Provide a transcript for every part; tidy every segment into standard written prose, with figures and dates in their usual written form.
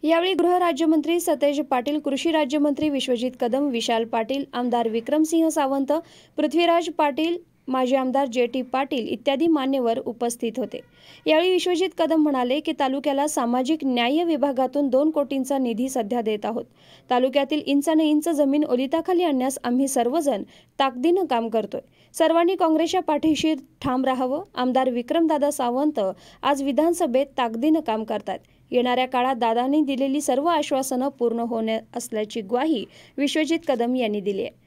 यावेळी गृह राज्यमंत्री सतेज पाटील, कृषी राज्यमंत्री विश्वजित कदम, विशाल पाटील, आमदार विक्रमसिंह सावंत, पृथ्वीराज पाटील, माजी आमदार जे.टी. पाटील इत्यादी मान्यवर उपस्थित होते। यावेळी विश्वजित कदम म्हणाले की तालुक्याला सामाजिक न्याय विभागातून 2 कोटींचा निधी सध्या देत आहोत। तालुक्यातील इंचाने इंच जमीन ओलिताखाली आणण्यास आम्ही सर्वजण ताकदीनं काम करतोय। सर्वांनी काँग्रेसच्या पाठीशी ठाम राहावं। आमदार विक्रमदादा सावंत आज विधानसभेत ताकदीनं काम करतात। येणाऱ्या काळात दादांनी दिलेली सर्व आश्वासनं पूर्ण होणार असल्याची ग्वाही विश्वजित कदम यांनी दिली आहे।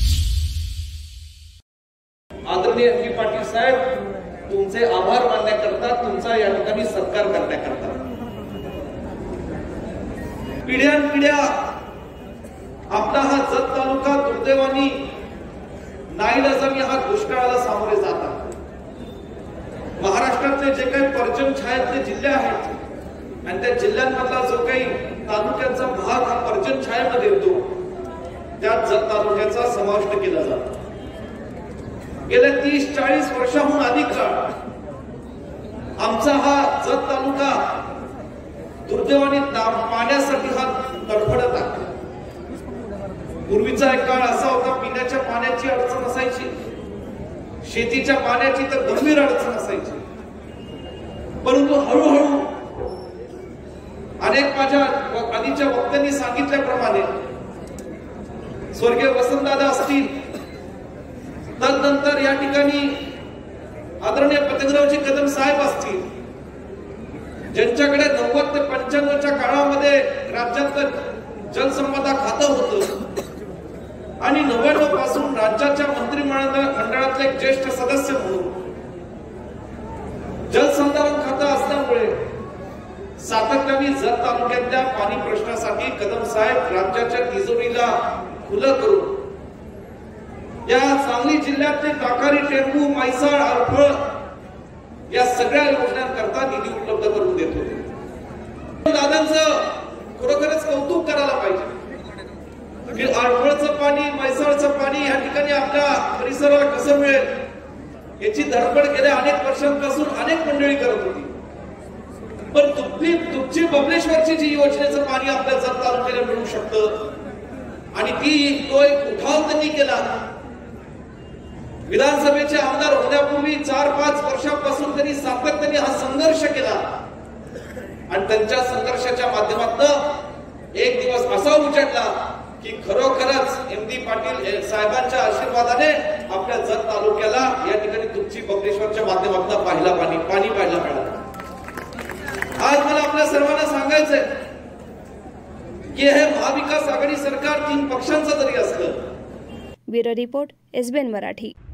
आदरणीय एम.डी. पाटील साहेब, तुमचे आभार मानण्याकरता, तुमचा या ठिकाणी सत्कार करण्याकरता पिढ्यानपिढ्या आपला हा जत तालुका दुर्दैवानी नाईलाजाने हा दुष्काळाला सामोरे जातात। महाराष्ट्रातले जे काही पर्जन्य छायेतले जिल्हे आहेत आणि त्या जिल्ह्यांमधला जो काही तालुक्यांचा भाग हा पर्जन्य छायेमध्ये येतो, त्यात जत तालुक्याचा समाविष्ट केला जातो। गेल्या 30-40 वर्षाहून अधिक काळ आमचा हा जत तालुका दुर्दैवाने पाण्यासाठी हा तडफडत आहे। पूर्वीचा एक काळ असा होता, पिण्याच्या पाण्याची अडचण असायची, शेतीच्या पाण्याची तर गंभीर अडचण असायची। परंतु हळूहळू अनेक माझ्या आधीच्या वक्त्यांनी सांगितल्याप्रमाणे स्वर्गीय वसंतदादा असतील, तदनंतर या ठिकाणी आदरणीय पतंगरावजी कदम साहेब असतील, ज्यांच्याकडे 90 ते 95च्या काळामध्ये राज्यात जलसंपदा खातं होतं आणि 99 पासून राज्याच्या मंत्रिमंडळातले एक ज्येष्ठ सदस्य म्हणून जलसंधारण खातं असल्यामुळे सातत्याने जत तालुक्यातल्या पाणी प्रश्नासाठी कदम साहेब राज्याच्या तिजोरीला खुलं करून या सांगली जिल्ह्यातले ताकारी, टेंबू, म्हैसाळ, अडफळ या सगळ्या योजनांकरता निधी उपलब्ध करून देत होते। दादांचं खरोखरच कौतुक करायला पाहिजे की अडफळचं पाणी, म्हैसाळचं पाणी या ठिकाणी आपल्या परिसराला कसं मिळेल याची धडपड गेल्या अनेक वर्षांपासून अनेक मंडळी करत होती। पण दुपची बबलेश्वरची जी योजनेचं पाणी आपल्या जत तालुक्याला मिळू शकतं आणि तो एक उठाव त्यांनी केला। विधानसभेचे आमदार होण्यापूर्वी 4-5 वर्षांपासून त्यांनी सातत्याने हा संघर्ष केला आणि त्यांच्या संघर्षाच्या माध्यमातून एक दिवस असा उचडला की खरोखरच एम.डी. पाटील साहेबांच्या आशीर्वादाने आपल्या जत तालुक्याला या ठिकाणी तुमची बबलेश्वरच्या माध्यमातून पाणी पाहायला मिळालं। आज मला आपल्या सर्वांना सांगायचंय की हे महाविकास आघाडी सरकार 3 पक्षांचं जरी असलं। Bureau report, SBN Marathi.